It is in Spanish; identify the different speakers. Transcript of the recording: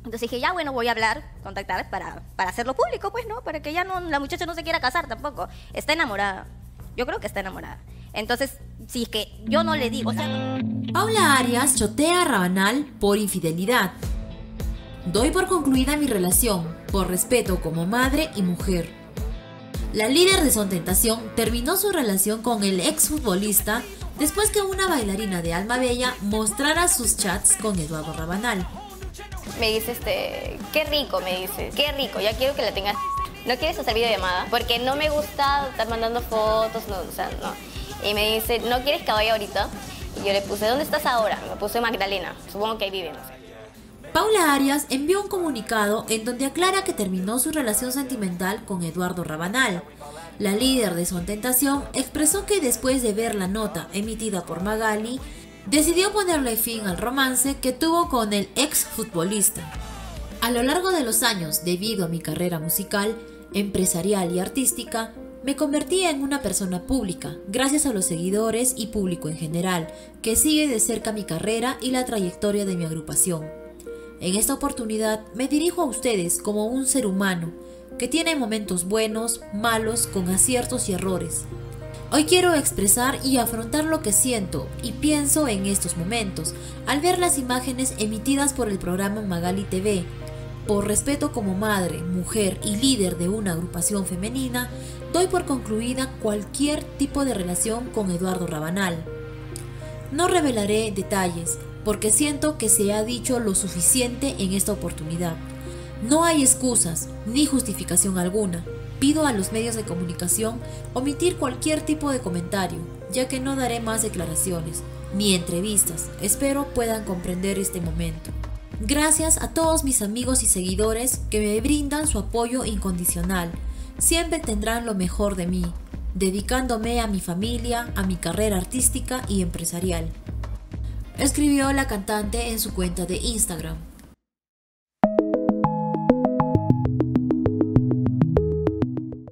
Speaker 1: Entonces dije, ya bueno, voy a hablar, contactar para hacerlo público, pues, ¿no? Para que ya no, la muchacha no se quiera casar tampoco. Está enamorada. Yo creo que está enamorada. Entonces, si es que yo no le digo, o sea...
Speaker 2: Paula Arias chotea a Rabanal por infidelidad. Doy por concluida mi relación, por respeto como madre y mujer. La líder de Son Tentación terminó su relación con el exfutbolista después que una bailarina de Alma Bella mostrara sus chats con Eduardo Rabanal.
Speaker 1: Me dice, qué rico, me dice, qué rico, ya quiero que la tengas. ¿No quieres hacer videollamada? Porque no me gusta estar mandando fotos, no, o sea, no. Y me dice, ¿no quieres que vaya ahorita? Y yo le puse, ¿dónde estás ahora? Me puse Magdalena, supongo que ahí vive, no sé.
Speaker 2: Paula Arias envió un comunicado en donde aclara que terminó su relación sentimental con Eduardo Rabanal. La líder de Son Tentación expresó que después de ver la nota emitida por Magali, decidió ponerle fin al romance que tuvo con el exfutbolista. A lo largo de los años, debido a mi carrera musical, empresarial y artística, me convertí en una persona pública, gracias a los seguidores y público en general, que sigue de cerca mi carrera y la trayectoria de mi agrupación. En esta oportunidad me dirijo a ustedes como un ser humano, que tiene momentos buenos, malos, con aciertos y errores. Hoy quiero expresar y afrontar lo que siento y pienso en estos momentos, al ver las imágenes emitidas por el programa Magali TV. Por respeto como madre, mujer y líder de una agrupación femenina, doy por concluida cualquier tipo de relación con Eduardo Rabanal. No revelaré detalles, porque siento que se ha dicho lo suficiente en esta oportunidad. No hay excusas ni justificación alguna. Pido a los medios de comunicación omitir cualquier tipo de comentario, ya que no daré más declaraciones ni entrevistas. Espero puedan comprender este momento. Gracias a todos mis amigos y seguidores que me brindan su apoyo incondicional. Siempre tendrán lo mejor de mí, dedicándome a mi familia, a mi carrera artística y empresarial. Escribió la cantante en su cuenta de Instagram.